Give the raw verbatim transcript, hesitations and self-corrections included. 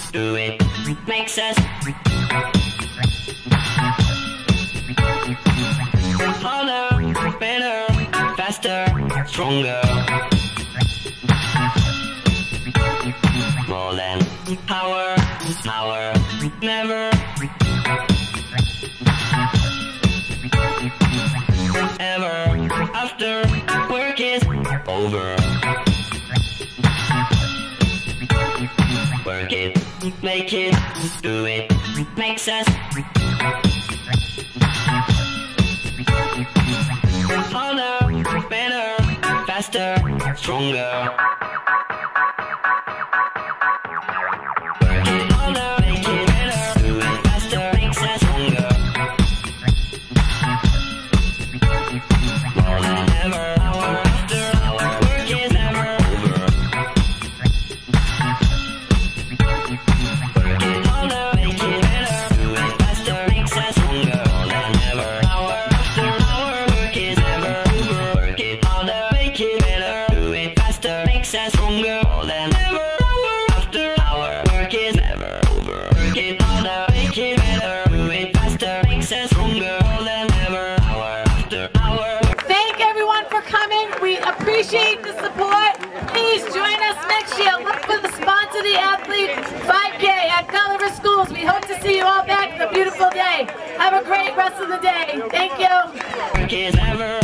do it makes us harder, better, faster, stronger. More than power, power, never ever after work is over. Work it, make it, do it makes us harder, better, faster, stronger. Work it harder, make it better, do it faster, makes us stronger. More than ever, hour after hour, work is never over. Work it harder, make it better, do it faster, makes us stronger. More than ever, hour after hour, work is never over. Work it harder, make it better, do it faster, makes us stronger. More than ever, hour after hour, work is never over. Work it harder, make it better, do it faster, makes us stronger. More than ever, hour after hour. Thank everyone for coming. We appreciate the support. Please join us next year. Look for the Sponsor the Athlete five K at Gulliver Schools. We hope to see you all back. It's a beautiful day. Have a great rest of the day. Thank you. Work is never